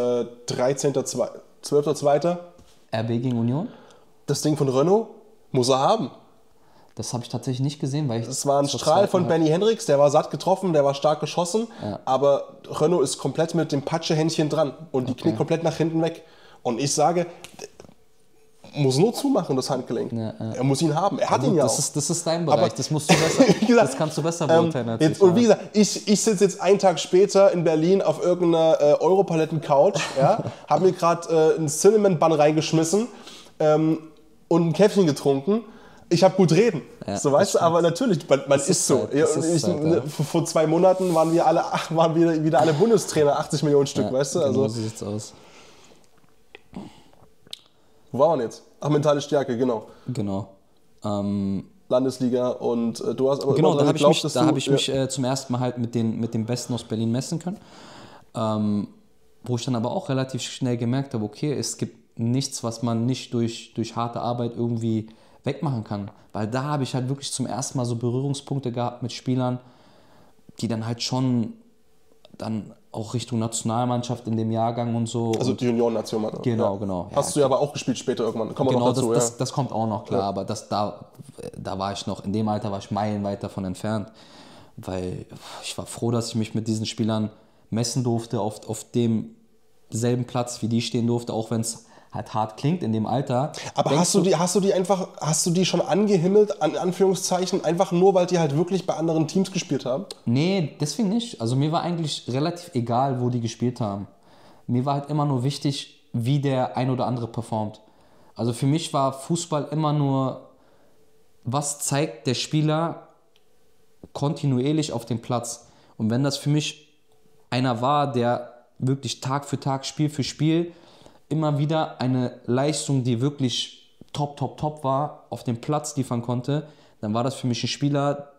12.2. RB gegen Union? Das Ding von Renault muss er haben. Das habe ich tatsächlich nicht gesehen, weil es war ein Strahl von Benny Hendricks, der war satt getroffen, der war stark geschossen, aber Renault ist komplett mit dem Patschehändchen dran und die knickt komplett nach hinten weg. Und ich sage, muss nur zumachen, das Handgelenk. Er muss ihn haben. Er hat ihn ja auch. Das ist dein Bereich, aber das musst du besser, das kannst du besser beurteilen als ich. Und wie gesagt, ich sitze jetzt einen Tag später in Berlin auf irgendeiner Europaletten-Couch, habe mir gerade einen Cinnamon-Bun reingeschmissen und ein Käffchen getrunken. Ich habe gut reden, so weißt du, aber natürlich, man ist so. Vor 2 Monaten waren wir wieder alle Bundestrainer, 80 Millionen Stück, weißt du? Also, genau so sieht's aus. Wo waren wir jetzt? Ach, mentale Stärke, genau. Genau. Landesliga und du hast aber genau, da habe ich mich zum ersten Mal halt mit dem Besten aus Berlin messen können. Wo ich dann aber auch relativ schnell gemerkt habe, okay, es gibt nichts, was man nicht durch harte Arbeit irgendwie wegmachen kann. Weil da habe ich halt wirklich zum ersten Mal so Berührungspunkte gehabt mit Spielern, die dann halt schon dann auch Richtung Nationalmannschaft in dem Jahrgang und so. Also die Union-Nationalmannschaft. Genau. Hast du ja aber auch gespielt später irgendwann. Kommen wir noch dazu, das kommt auch noch, klar. Aber da war ich noch, in dem Alter war ich meilenweit davon entfernt. Weil ich war froh, dass ich mich mit diesen Spielern messen durfte, auf demselben Platz, wie die stehen durfte, auch wenn es halt hart klingt in dem Alter. Aber hast du die schon angehimmelt, an Anführungszeichen, einfach nur, weil die halt wirklich bei anderen Teams gespielt haben? Nee, deswegen nicht. Also mir war eigentlich relativ egal, wo die gespielt haben. Mir war halt immer nur wichtig, wie der ein oder andere performt. Also für mich war Fußball immer nur, was zeigt der Spieler kontinuierlich auf dem Platz. Und wenn das für mich einer war, der wirklich Tag für Tag, Spiel für Spiel immer wieder eine Leistung, die wirklich top war, auf dem Platz liefern konnte, dann war das für mich ein Spieler,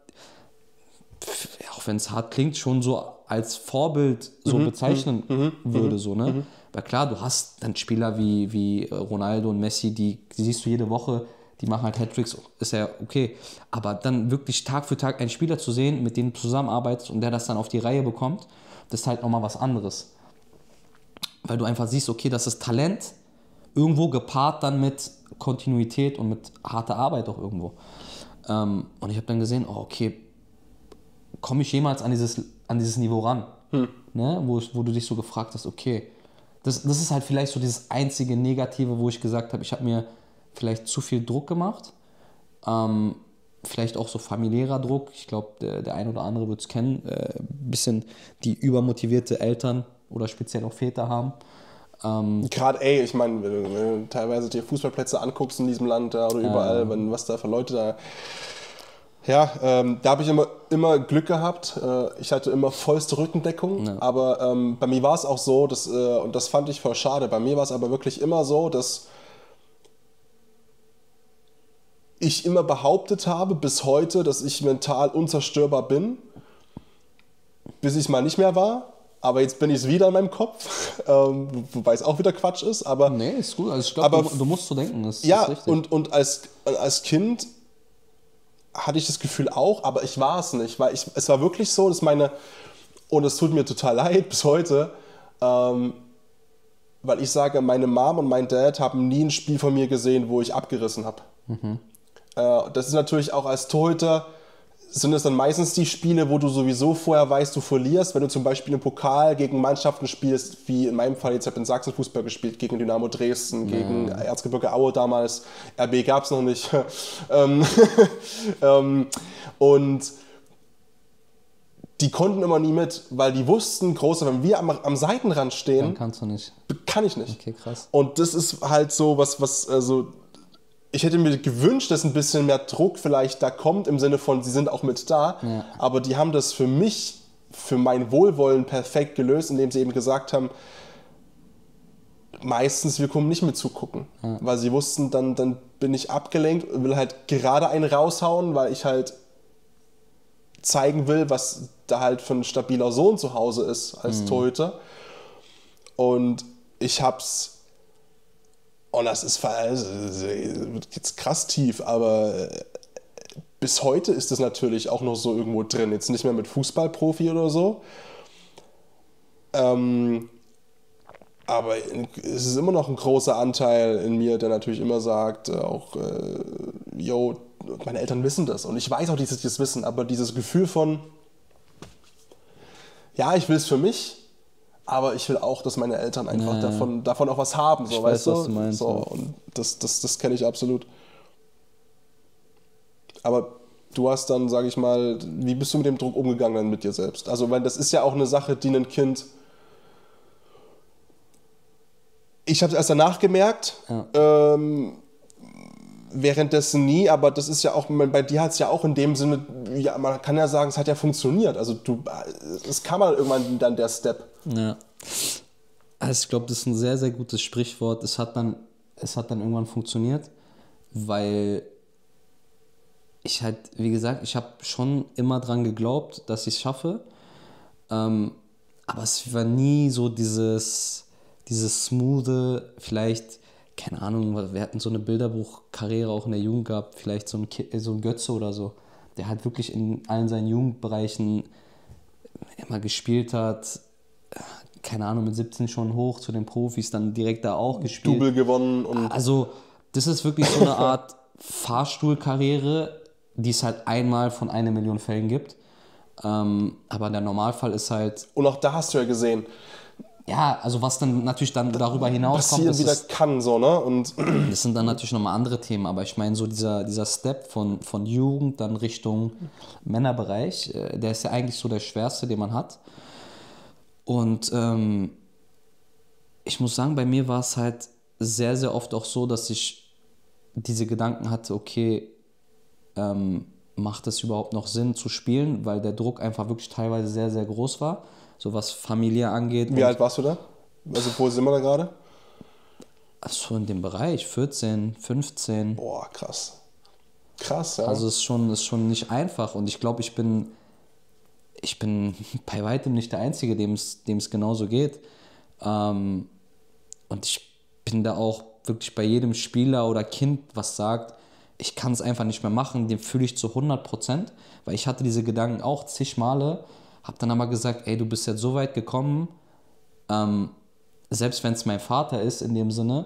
auch wenn es hart klingt, schon so als Vorbild so bezeichnen würde. So, ne? Weil klar, du hast dann Spieler wie Ronaldo und Messi, die siehst du jede Woche, die machen halt Hattricks, ist ja okay. Aber dann wirklich Tag für Tag einen Spieler zu sehen, mit dem du zusammenarbeitest und der das dann auf die Reihe bekommt, das ist halt nochmal was anderes. Weil du einfach siehst, okay, das ist Talent, irgendwo gepaart dann mit Kontinuität und mit harter Arbeit auch irgendwo. Und ich habe dann gesehen, oh, okay, komme ich jemals an dieses Niveau ran? Ne? Wo du dich so gefragt hast, okay, das ist halt vielleicht so dieses einzige Negative, wo ich gesagt habe, ich habe mir vielleicht zu viel Druck gemacht. Vielleicht auch so familiärer Druck. Ich glaube, der ein oder andere wird es kennen. Ein bisschen die übermotivierte Eltern oder speziell auch Väter haben. Gerade, ich meine, wenn du teilweise dir Fußballplätze anguckst in diesem Land oder überall, was da für Leute da... Ja, da habe ich immer Glück gehabt. Ich hatte immer vollste Rückendeckung. Aber bei mir war es auch so, und das fand ich voll schade, bei mir war es aber wirklich immer so, dass ich immer behauptet habe, bis heute, dass ich mental unzerstörbar bin, bis ich es mal nicht mehr war. Aber jetzt bin ich es wieder in meinem Kopf, wobei es auch wieder Quatsch ist. Aber, nee, ist gut. Also ich glaube, du musst so denken. Das ja, ist richtig. Und als Kind hatte ich das Gefühl auch, aber ich war es nicht, weil es war wirklich so, dass und es tut mir total leid bis heute, weil ich sage, meine Mom und mein Dad haben nie ein Spiel von mir gesehen, wo ich abgerissen habe. Das ist natürlich auch als Torhüter, sind es dann meistens die Spiele, wo du sowieso vorher weißt, du verlierst, wenn du zum Beispiel im Pokal gegen Mannschaften spielst, wie in meinem Fall, jetzt habe ich in Sachsen Fußball gespielt, gegen Dynamo Dresden, gegen Erzgebirge Aue damals, RB gab es noch nicht. Und die konnten immer nie mit, weil die wussten, große, wenn wir am Seitenrand stehen, Dann kannst du nicht. kann ich nicht. Okay, krass. Und das ist halt so also ich hätte mir gewünscht, dass ein bisschen mehr Druck vielleicht da kommt, im Sinne von, sie sind auch mit da, aber die haben das für mich, für mein Wohlwollen perfekt gelöst, indem sie eben gesagt haben, meistens, wir kommen nicht mit zugucken, weil sie wussten, dann bin ich abgelenkt und will halt gerade einen raushauen, weil ich halt zeigen will, was da halt für ein stabiler Sohn zu Hause ist als Torhüter. Und ich hab's, und das ist jetzt krass tief, aber bis heute ist das natürlich auch noch so irgendwo drin. Jetzt nicht mehr mit Fußballprofi oder so. Aber es ist immer noch ein großer Anteil in mir, der natürlich immer sagt, meine Eltern wissen das. Und ich weiß auch, dass sie das wissen, aber dieses Gefühl von, ja, ich will es für mich, aber ich will auch, dass meine Eltern einfach davon auch was haben. So, Ich weißt weiß, was du meinst, So, ja. und das kenne ich absolut. Aber du hast dann, sage ich mal, wie bist du mit dem Druck umgegangen dann mit dir selbst? Also, weil das ist ja auch eine Sache, die ein Kind... Ich habe es erst danach gemerkt, währenddessen nie, aber das ist ja auch, bei dir hat es ja auch in dem Sinne, ja, man kann ja sagen, es hat ja funktioniert. Also es kam mal irgendwann dann der Step. Ja. Also ich glaube, das ist ein sehr, sehr gutes Sprichwort. Es hat dann irgendwann funktioniert, weil ich halt, wie gesagt, ich habe schon immer dran geglaubt, dass ich es schaffe. Aber es war nie so dieses smoothe, vielleicht, keine Ahnung, wir hatten so eine Bilderbuchkarriere auch in der Jugend gehabt, vielleicht so ein Götze oder so, der halt wirklich in allen seinen Jugendbereichen immer gespielt hat, keine Ahnung, mit 17 schon hoch zu den Profis, dann direkt da auch gespielt. Double gewonnen. Und Also das ist wirklich so eine Art Fahrstuhlkarriere, die es halt einmal von 1 Million Fällen gibt. Aber der Normalfall ist halt... Und auch da hast du ja gesehen, Ja, also was dann natürlich dann darüber hinaus kommt, passieren wieder kann, so, ne? Und das sind dann natürlich nochmal andere Themen, aber ich meine so dieser Step von Jugend dann Richtung Männerbereich, der ist ja eigentlich so der schwerste, den man hat. Und ich muss sagen, bei mir war es halt sehr, sehr oft auch so, dass ich diese Gedanken hatte, okay, macht es überhaupt noch Sinn zu spielen, weil der Druck einfach wirklich teilweise sehr, sehr groß war, so was familiär angeht. wie alt warst du da? Also wo sind wir da gerade? So in dem Bereich, 14, 15. Boah, krass. Krass, ja. Also es ist schon nicht einfach und ich glaube, ich bin bei weitem nicht der Einzige, dem es genauso geht. Und ich bin da auch wirklich bei jedem Spieler oder Kind, was sagt, ich kann es einfach nicht mehr machen, dem fühle ich zu 100%, weil ich hatte diese Gedanken auch zig Male, habe dann aber gesagt, ey, du bist jetzt so weit gekommen, selbst wenn es mein Vater ist in dem Sinne,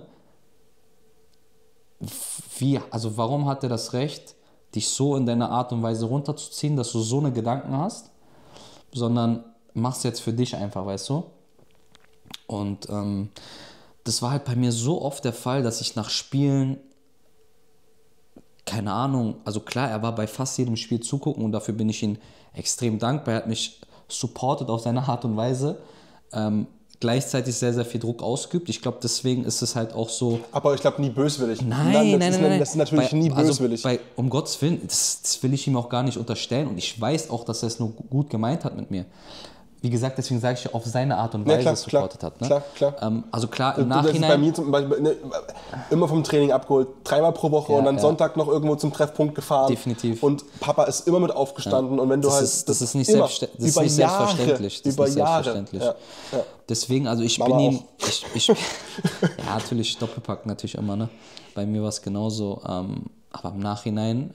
also warum hat er das Recht, dich so in deiner Art und Weise runterzuziehen, dass du so eine Gedanken hast, sondern mach's jetzt für dich einfach, weißt du? Und das war halt bei mir so oft der Fall, dass ich nach Spielen, keine Ahnung, also klar, er war bei fast jedem Spiel zugucken und dafür bin ich ihm extrem dankbar. Er hat mich supportet auf seine Art und Weise, gleichzeitig sehr, sehr viel Druck ausgeübt. Ich glaube, deswegen ist es halt auch so... Aber ich glaube, nie böswillig. Nein. Das ist natürlich nie böswillig. Also um Gottes Willen, das will ich ihm auch gar nicht unterstellen und ich weiß auch, dass er es nur gut gemeint hat mit mir. Wie gesagt, deswegen sage ich, auf seine Art und Weise supportet hat. Ne? Klar. Also klar, im Das ist Nachhinein... bei mir zum Beispiel immer vom Training abgeholt, 3-mal pro Woche und dann Sonntag noch irgendwo zum Treffpunkt gefahren. Definitiv. Und Papa ist immer mit aufgestanden und wenn du Das ist nicht selbstverständlich. Über Jahre. Ja. Deswegen, also ich Mama bin ihm... ja, natürlich, Doppelpack natürlich immer, ne? Bei mir war es genauso. Aber im Nachhinein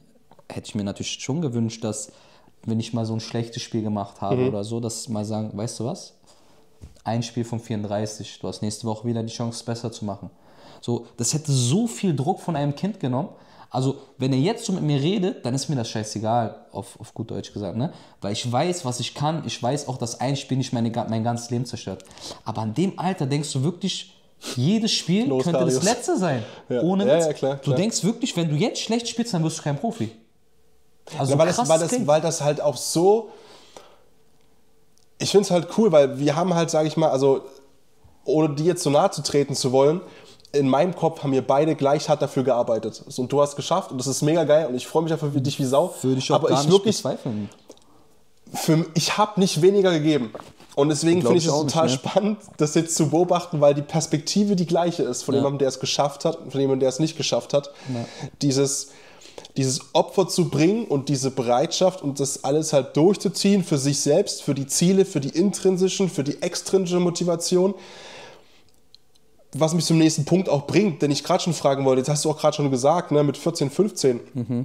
hätte ich mir natürlich schon gewünscht, dass, wenn ich mal so ein schlechtes Spiel gemacht habe oder so, dass mal sagen, weißt du was? Ein Spiel von 34, du hast nächste Woche wieder die Chance, es besser zu machen. So, das hätte so viel Druck von einem Kind genommen. Also, wenn er jetzt so mit mir redet, dann ist mir das scheißegal, auf gut Deutsch gesagt, ne? Weil ich weiß, was ich kann. Ich weiß auch, dass ein Spiel nicht mein ganzes Leben zerstört. Aber an dem Alter denkst du wirklich, jedes Spiel könnte das letzte sein. Ja. Ohne Witz. Ja, klar. Du denkst wirklich, wenn du jetzt schlecht spielst, dann wirst du kein Profi. Also ja, weil das halt auch so... Ich finde es halt cool, weil wir haben halt, sage ich mal, also ohne dir jetzt so nahe zu treten zu wollen, in meinem Kopf haben wir beide gleich hart dafür gearbeitet. Und du hast es geschafft und das ist mega geil und ich freue mich einfach für dich wie Sau. Würde ich auch aber gar ich nicht wirklich bezweifeln. Ich habe nicht weniger gegeben. Und deswegen finde ich es total spannend, das jetzt zu beobachten, weil die Perspektive die gleiche ist von jemandem, der es geschafft hat und von jemandem, der es nicht geschafft hat. Ja. Dieses Opfer zu bringen und diese Bereitschaft und das alles halt durchzuziehen für sich selbst, für die Ziele, für die intrinsischen, für die extrinsische Motivation. Was mich zum nächsten Punkt auch bringt, den ich gerade schon fragen wollte, jetzt hast du auch gerade schon gesagt, ne, mit 14, 15.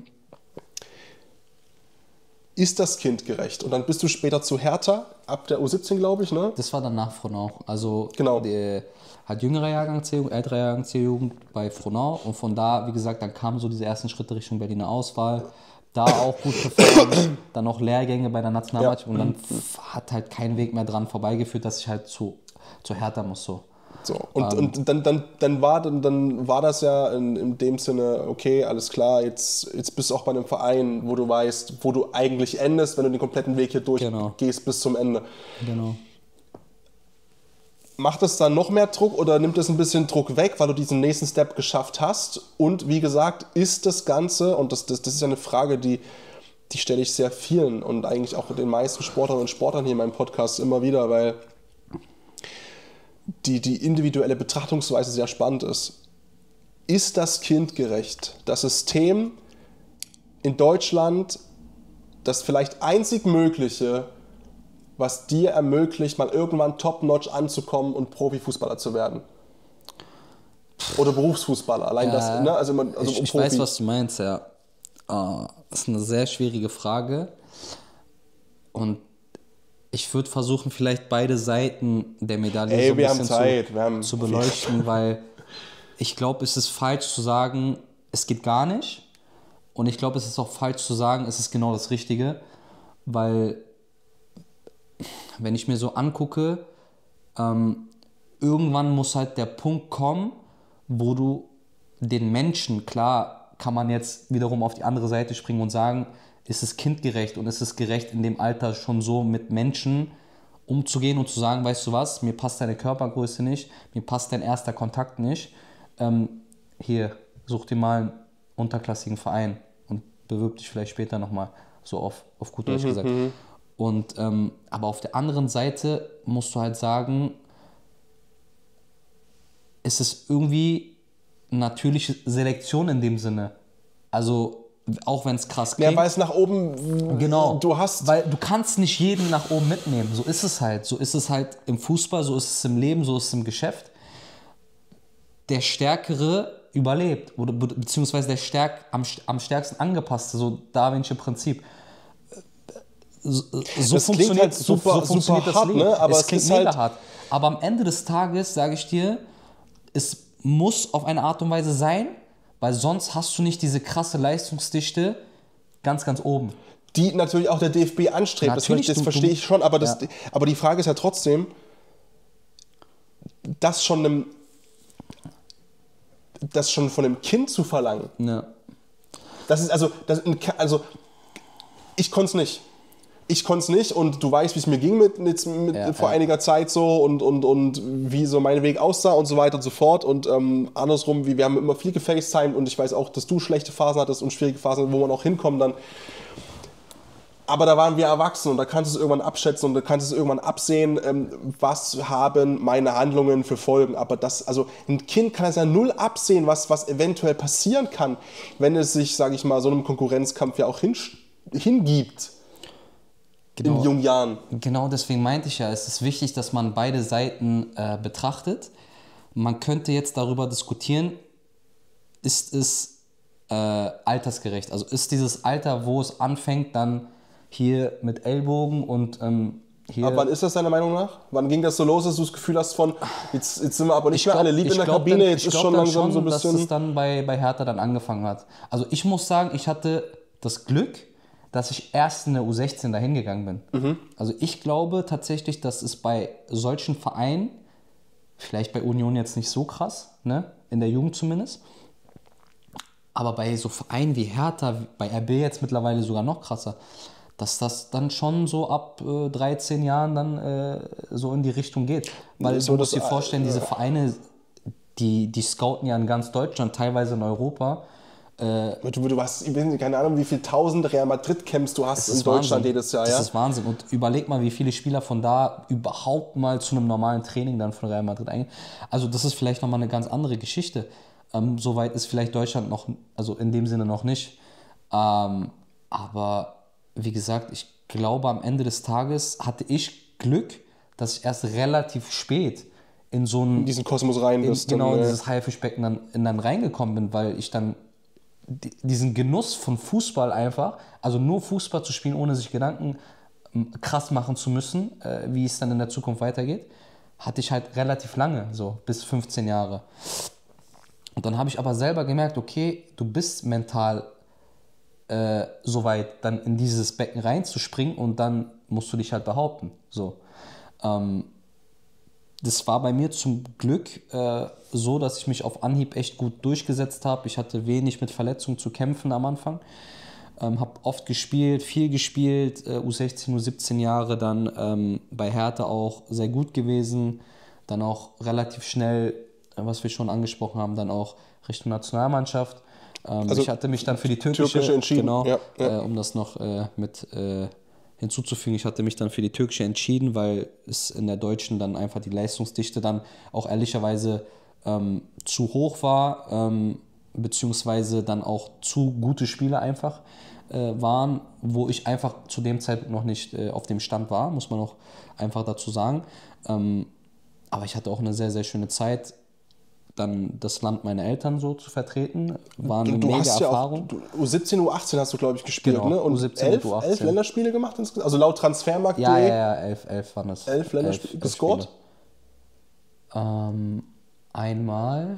Ist das kindgerecht? Und dann bist du später zu Hertha, ab der U17, glaube ich, ne? Das war dann nach Frohnau. Also genau. Der hat jüngere Jahrgang C-Jugend, ältere Jahrgang C-Jugend bei Frohnau. Und von da, wie gesagt, dann kamen so diese ersten Schritte Richtung Berliner Auswahl. Da auch gut performt, dann noch Lehrgänge bei der Nationalmannschaft. Und dann hat halt kein Weg mehr dran vorbeigeführt, dass ich halt zu Hertha muss so. So. Und dann war das ja in dem Sinne, okay, alles klar, jetzt bist du auch bei einem Verein, wo du weißt, wo du eigentlich endest, wenn du den kompletten Weg hier durchgehst bis zum Ende. Genau. Macht es dann noch mehr Druck oder nimmt es ein bisschen Druck weg, weil du diesen nächsten Step geschafft hast? Und wie gesagt, ist das Ganze, und das ist ja eine Frage, die stelle ich sehr vielen und eigentlich auch den meisten Sportlerinnen und Sportlern hier in meinem Podcast immer wieder, weil die individuelle Betrachtungsweise sehr spannend ist. Ist das kindgerecht? Das System in Deutschland, das vielleicht einzig Mögliche, was dir ermöglicht, mal irgendwann top-notch anzukommen und Profifußballer zu werden? Oder Berufsfußballer, allein das, ne? Also ich weiß, was du meinst, ja. Das ist eine sehr schwierige Frage. Und ich würde versuchen, vielleicht beide Seiten der Medaille so ein bisschen zu beleuchten, weil ich glaube, es ist falsch zu sagen, es geht gar nicht. Und ich glaube, es ist auch falsch zu sagen, es ist genau das Richtige. Weil, wenn ich mir so angucke, irgendwann muss halt der Punkt kommen, wo du den Menschen, klar, kann man jetzt wiederum auf die andere Seite springen und sagen, ist es kindgerecht und ist es gerecht, in dem Alter schon so mit Menschen umzugehen und zu sagen, weißt du was, mir passt deine Körpergröße nicht, mir passt dein erster Kontakt nicht. Hier, such dir mal einen unterklassigen Verein und bewirb dich vielleicht später nochmal, so auf gut Deutsch gesagt. Und, aber auf der anderen Seite musst du halt sagen, es ist irgendwie natürliche Selektion in dem Sinne. Also auch wenn es krass klingt. Ja, weil es nach oben, genau, du hast... Weil du kannst nicht jeden nach oben mitnehmen. So ist es halt. So ist es halt im Fußball, so ist es im Leben, so ist es im Geschäft. Der Stärkere überlebt. Oder beziehungsweise der am stärksten angepasste, so darwinsche Prinzip. So das klingt halt super hart, Leben. Ne? Aber es klingt mega halt hart. Aber am Ende des Tages, sage ich dir, es muss auf eine Art und Weise sein, weil sonst hast du nicht diese krasse Leistungsdichte ganz, ganz oben. Die natürlich auch der DFB anstrebt, das verstehe ich schon, aber die Frage ist ja trotzdem, das schon von einem Kind zu verlangen. Ja. Das ist ich konnte es nicht. Und du weißt, wie es mir ging vor einiger Zeit so und wie so mein Weg aussah und so weiter und so fort. Und andersrum, wir haben immer viel gefacetimed und ich weiß auch, dass du schlechte Phasen hattest und schwierige Phasen, wo man auch hinkommt dann. Aber da waren wir erwachsen und da kannst du es irgendwann abschätzen und da kannst du es irgendwann absehen, was haben meine Handlungen für Folgen. Aber ein Kind kann es ja null absehen, was eventuell passieren kann, wenn es sich, sage ich mal, so einem Konkurrenzkampf ja auch hingibt. Genau, in jungen Jahren. Genau, deswegen meinte ich ja, es ist wichtig, dass man beide Seiten betrachtet. Man könnte jetzt darüber diskutieren, ist es altersgerecht? Also ist dieses Alter, wo es anfängt, dann hier mit Ellbogen und hier... Aber wann ist das deiner Meinung nach? Wann ging das so los, dass du das Gefühl hast von, jetzt sind wir aber nicht mehr alle lieb in der Kabine, jetzt ist schon langsam so ein bisschen... dass es dann bei Hertha dann angefangen hat. Also ich muss sagen, ich hatte das Glück, dass ich erst in der U16 dahin gegangen bin. Also ich glaube tatsächlich, dass es bei solchen Vereinen, vielleicht bei Union jetzt nicht so krass, ne? In der Jugend zumindest, aber bei so Vereinen wie Hertha, bei RB jetzt mittlerweile sogar noch krasser, dass das dann schon so ab 13 Jahren dann so in die Richtung geht. Weil so du musst dir vorstellen, diese Vereine, die scouten ja in ganz Deutschland, teilweise in Europa. Du hast, keine Ahnung, wie viele tausend Real Madrid-Camps du hast in Deutschland jedes Jahr. Das ist Wahnsinn. Und überleg mal, wie viele Spieler von da überhaupt mal zu einem normalen Training dann von Real Madrid eingehen. Also das ist vielleicht nochmal eine ganz andere Geschichte. Soweit ist vielleicht Deutschland noch, also in dem Sinne noch nicht. Aber wie gesagt, ich glaube, am Ende des Tages hatte ich Glück, dass ich erst relativ spät in so einen... In diesen Kosmos rein bist. Genau, in dieses Haifischbecken dann reingekommen bin, weil ich dann diesen Genuss von Fußball einfach, also nur Fußball zu spielen, ohne sich Gedanken krass machen zu müssen, wie es dann in der Zukunft weitergeht, hatte ich halt relativ lange, so bis 15 Jahre. Und dann habe ich aber selber gemerkt, okay, du bist mental soweit, dann in dieses Becken reinzuspringen und dann musst du dich halt behaupten. So. Das war bei mir zum Glück so, dass ich mich auf Anhieb echt gut durchgesetzt habe. Ich hatte wenig mit Verletzungen zu kämpfen am Anfang. Habe oft gespielt, viel gespielt, U16, U17 Jahre, dann bei Hertha auch sehr gut gewesen. Dann auch relativ schnell, was wir schon angesprochen haben, dann auch Richtung Nationalmannschaft. Also ich hatte mich dann für die türkische entschieden, genau, ja. Um das noch mit hinzuzufügen, ich hatte mich dann für die türkische entschieden, weil es in der deutschen dann einfach die Leistungsdichte dann auch ehrlicherweise zu hoch war, beziehungsweise dann auch zu gute Spieler einfach waren, wo ich einfach zu dem Zeitpunkt noch nicht auf dem Stand war, muss man auch einfach dazu sagen. Aber ich hatte auch eine sehr, sehr schöne Zeit, dann das Land meiner Eltern so zu vertreten, war eine mega Erfahrung. Ja auch, U17, U18 hast du, glaube ich, gespielt, genau, ne? Und U17 elf, und U18. 11 Länderspiele gemacht insgesamt? Also laut Transfermarkt. Ja, 11 waren das. 11 Länderspiele. Gescored? Einmal,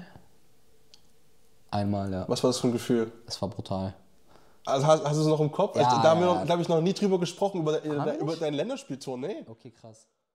ja. Was war das für ein Gefühl? Es war brutal. Also hast du es noch im Kopf? Ja, da haben wir, glaube ich, noch nie drüber gesprochen, über deinen Länderspielton, ne? Okay, krass.